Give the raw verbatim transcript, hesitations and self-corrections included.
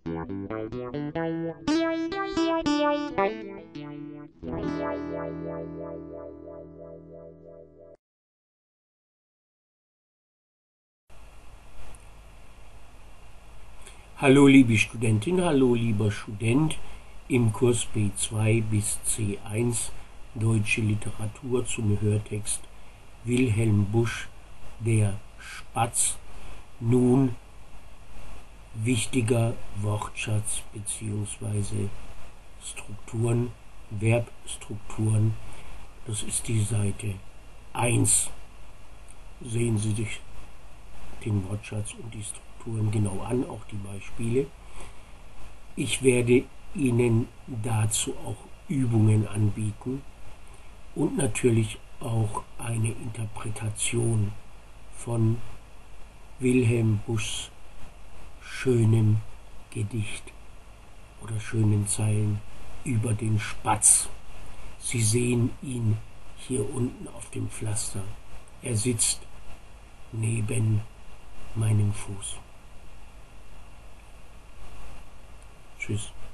Hallo liebe Studentin, hallo lieber Student im Kurs B zwei bis C eins Deutsche Literatur zum Hörtext Wilhelm Busch, der Spatz. Nun wichtiger Wortschatz bzw. Strukturen, Verbstrukturen. Das ist die Seite eins. Sehen Sie sich den Wortschatz und die Strukturen genau an, auch die Beispiele. Ich werde Ihnen dazu auch Übungen anbieten und natürlich auch eine Interpretation von Wilhelm Buschs schönem Gedicht oder schönen Zeilen über den Spatz. Sie sehen ihn hier unten auf dem Pflaster. Er sitzt neben meinem Fuß. Tschüss.